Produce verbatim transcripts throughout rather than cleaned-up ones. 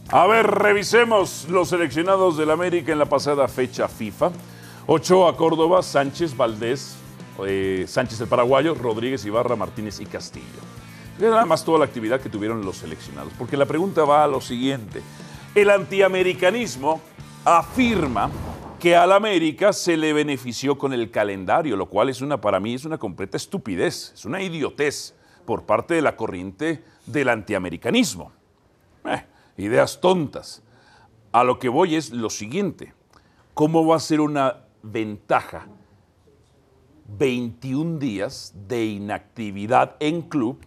A ver, revisemos los seleccionados del América en la pasada fecha FIFA. Ochoa, Córdoba, Sánchez, Valdés, eh, Sánchez el paraguayo, Rodríguez, Ibarra, Martínez y Castillo. Nada más toda la actividad que tuvieron los seleccionados. Porque la pregunta va a lo siguiente. El antiamericanismo afirma que al América se le benefició con el calendario, lo cual es una, para mí es una completa estupidez, es una idiotez por parte de la corriente del antiamericanismo. Eh, ideas tontas. A lo que voy es lo siguiente. ¿Cómo va a ser una ventaja veintiún días de inactividad en club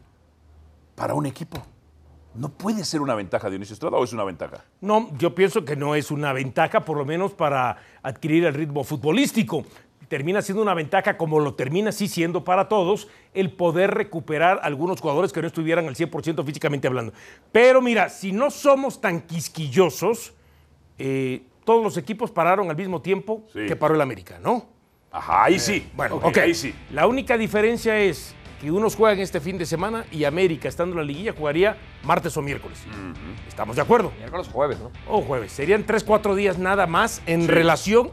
para un equipo? ¿No puede ser una ventaja, Dionisio Estrada, o es una ventaja? No, yo pienso que no es una ventaja, por lo menos para adquirir el ritmo futbolístico. Termina siendo una ventaja, como lo termina sí siendo para todos, el poder recuperar algunos jugadores que no estuvieran al cien por ciento físicamente hablando. Pero mira, si no somos tan quisquillosos, eh, todos los equipos pararon al mismo tiempo sí. que paró el América, ¿no? Ajá, ahí sí. Eh, bueno, okay, okay. ahí sí. La única diferencia es que unos juegan este fin de semana y América, estando en la liguilla, jugaría martes o miércoles. Uh-huh. ¿Estamos de acuerdo? Miércoles o jueves, ¿no? O jueves. Serían tres, cuatro días nada más en sí. relación,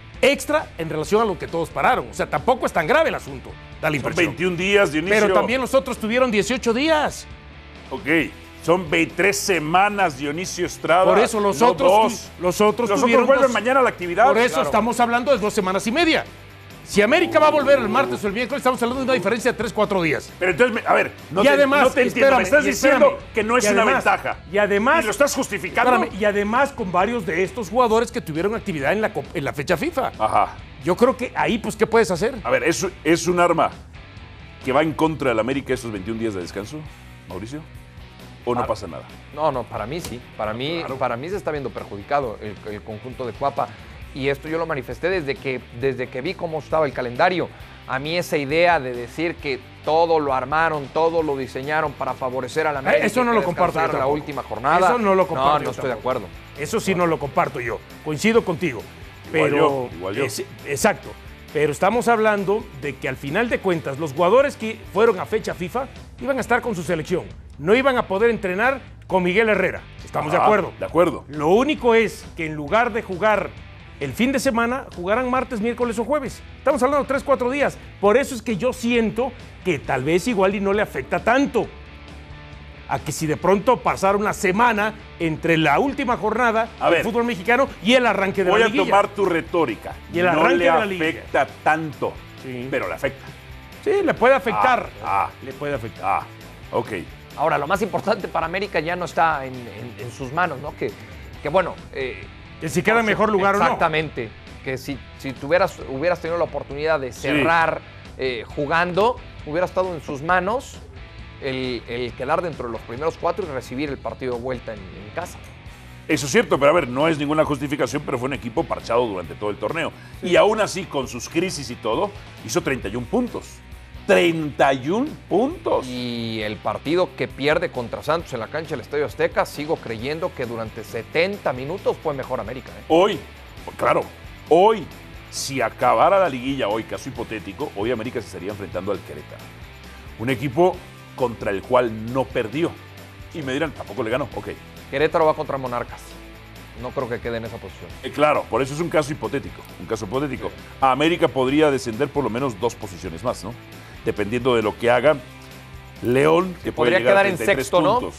extra en relación a lo que todos pararon. O sea, tampoco es tan grave el asunto. Da la impresión. Son veintiún días, Dionisio. Pero también los otros tuvieron dieciocho días. Ok. Son veintitrés semanas, Dionisio Estrada. Por eso los no otros, dos. los otros los tuvieron otros vuelven dos. mañana a la actividad. Por eso claro. estamos hablando de dos semanas y media. Si América va a volver el martes o el miércoles, estamos hablando de una diferencia de tres, cuatro días. Pero entonces, a ver, no, y te, además, no te entiendo. Me estás diciendo que no es además, una ventaja. Y además... Y lo estás justificando. Espérame, y además con varios de estos jugadores que tuvieron actividad en la, en la fecha FIFA. Ajá. Yo creo que ahí, pues, ¿qué puedes hacer? A ver, ¿es, es un arma que va en contra del América estos veintiún días de descanso, Mauricio? ¿O no para, pasa nada? No, no, para mí sí. Para mí, claro. para mí se está viendo perjudicado el, el conjunto de Cuapa. Y esto yo lo manifesté desde que, desde que vi cómo estaba el calendario. A mí esa idea de decir que todo lo armaron, todo lo diseñaron para favorecer a la América. Eso no lo comparto yo la última jornada. Eso no lo comparto. No, no estoy de acuerdo. Eso sí no lo comparto yo. Coincido contigo. Igual Pero, yo, igual yo. Es, exacto. Pero estamos hablando de que al final de cuentas los jugadores que fueron a fecha FIFA iban a estar con su selección. No iban a poder entrenar con Miguel Herrera. ¿Estamos Ajá, de acuerdo? De acuerdo. Lo único es que en lugar de jugar el fin de semana, jugarán martes, miércoles o jueves. Estamos hablando de tres, cuatro días. Por eso es que yo siento que tal vez igual y no le afecta tanto a que si de pronto pasara una semana entre la última jornada a del ver, fútbol mexicano y el arranque de la liguilla. Voy a tomar tu retórica. Y el no arranque le de la liguilla. afecta tanto, sí. pero le afecta. Sí, le puede afectar. Ah, ah, le puede afectar. Ah, ok. Ahora, lo más importante para América ya no está en, en, en sus manos, ¿no? Que, que bueno... Eh, que si queda en mejor lugar o no. Exactamente. Que si, si tuvieras, hubieras tenido la oportunidad de cerrar sí. eh, jugando, hubiera estado en sus manos el, el quedar dentro de los primeros cuatro y recibir el partido de vuelta en, en casa. Eso es cierto, pero a ver, no es ninguna justificación, pero fue un equipo parchado durante todo el torneo. Sí. Y aún así, con sus crisis y todo, hizo treinta y un puntos. treinta y un puntos. Y el partido que pierde contra Santos en la cancha del Estadio Azteca, sigo creyendo que durante setenta minutos fue mejor América. ¿eh? Hoy, claro, hoy, si acabara la liguilla, hoy, caso hipotético, hoy América se estaría enfrentando al Querétaro. Un equipo contra el cual no perdió. Y me dirán, tampoco le ganó, ok. Querétaro va contra Monarcas. No creo que quede en esa posición. Eh, claro, por eso es un caso hipotético, un caso hipotético. Sí. América podría descender por lo menos dos posiciones más, ¿no? Dependiendo de lo que haga León, que puede podría llegar quedar a treinta y tres en sexto, puntos.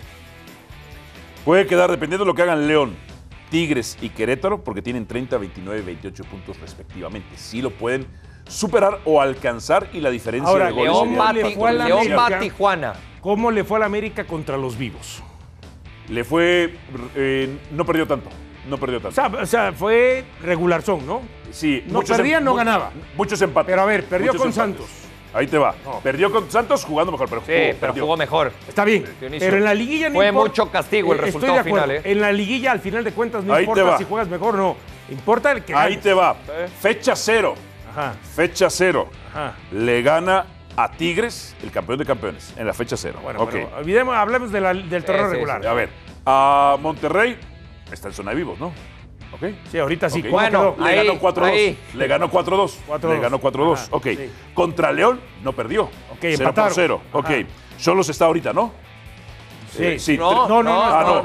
¿No? Puede quedar, dependiendo de lo que hagan León, Tigres y Querétaro, porque tienen treinta, veintinueve, veintiocho puntos respectivamente. Sí lo pueden superar o alcanzar y la diferencia Ahora, de goles León sería va, León va a Tijuana. ¿Cómo le fue a la América contra los vivos? Le fue... Eh, no perdió tanto. No perdió tanto. O sea, o sea, fue regularzón, ¿no? Sí. No perdía, em, no ganaba. Muchos empates. Pero a ver, perdió con empates. Santos. Ahí te va. No. Perdió con Santos jugando mejor, pero sí, jugó, pero perdió. jugó mejor. Está bien. Dionisio. Pero en la liguilla no Fue importa. mucho castigo el eh, resultado final, ¿eh? En la liguilla, al final de cuentas, no Ahí importa si juegas mejor o no. Importa el que Ahí ganes. te va. ¿Eh? Fecha cero. Ajá. Fecha cero. Ajá. Le gana a Tigres, el campeón de campeones, en la fecha cero. Bueno, okay. pero olvidemos, hablemos de la, del torneo sí, regular. Sí. A ver, a Monterrey está en zona de vivos, ¿no? ¿Ok? Sí, ahorita sí. Okay. ¿Cómo bueno, quedó? Le ahí, ganó cuatro dos. ahí. Le ganó cuatro dos. Le ganó cuatro dos. Ajá, Ok. sí. Contra León no perdió. Ok, cero empataron. por cero. Ok. Ajá. Solos está ahorita, ¿no? Sí. Eh, sí. No, No, no, no, Ah, no, no. no.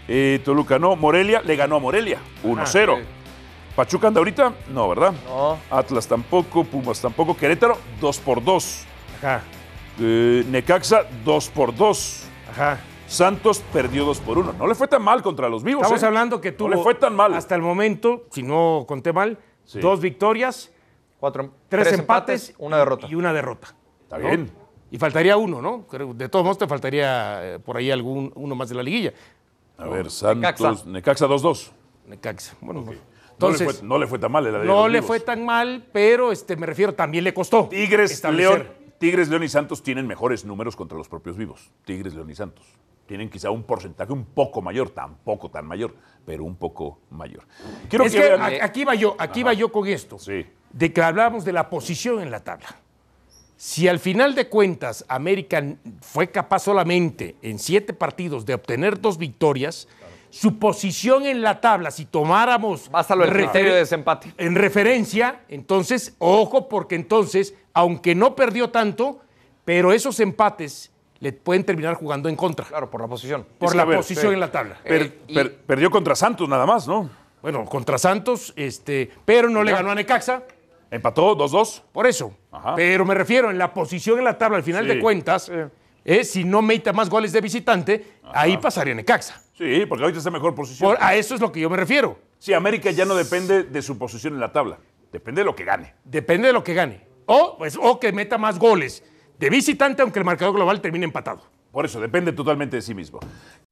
Eh, Toluca no. Morelia le ganó a Morelia. uno cero. Ah, sí. Pachuca anda ahorita, no, ¿verdad? No. Atlas tampoco, Pumas tampoco. Querétaro, dos por dos. Ajá, Eh, Necaxa, dos por dos. ajá. Santos perdió dos por uno. No le fue tan mal contra los vivos. Estamos ¿eh? hablando que tuvo No le fue tan mal. hasta el momento, si no conté mal, Sí. dos victorias, Cuatro, tres, empates, una derrota. y una derrota. Está ¿no? bien. Y faltaría uno, ¿no? Creo- De todos modos te faltaría eh, por ahí algún uno más de la liguilla. A ver, Santos. Necaxa. Necaxa dos dos. Necaxa. Bueno, No, entonces le fue, no le fue tan mal. la de no los le vivos. fue tan mal, pero este, me refiero, también le costó. Tigres, establecer. León, Tigres, León y Santos tienen mejores números contra los propios vivos. Tigres, León y Santos. Tienen quizá un porcentaje un poco mayor, tampoco tan mayor, pero un poco mayor. Quiero Es que, que vean. a- aquí va yo, aquí va yo con esto. Sí. De que hablábamos de la posición en la tabla. Si al final de cuentas América fue capaz solamente en siete partidos de obtener dos victorias, su posición en la tabla, si tomáramos Básalo el refer- criterio de desempate. en referencia, entonces, ojo, porque entonces, aunque no perdió tanto, pero esos empates le pueden terminar jugando en contra Claro, por la posición. por Es que, la a ver, posición sí. en la tabla. Per- Eh, y- per- perdió contra Santos nada más, ¿no? Bueno, contra Santos, este, pero no le ganó a Necaxa. Empató dos dos. Por eso. Ajá. Pero me refiero en la posición en la tabla, al final Sí. de cuentas, eh, si no mete más goles de visitante, ahí pasaría Necaxa. Sí, porque ahorita está en mejor posición. Por- a eso es lo que yo me refiero. Sí, América ya no depende de su posición en la tabla. Depende de lo que gane. Depende de lo que gane. O, pues, o que meta más goles de visitante, aunque el marcador global termine empatado. Por eso, depende totalmente de sí mismo.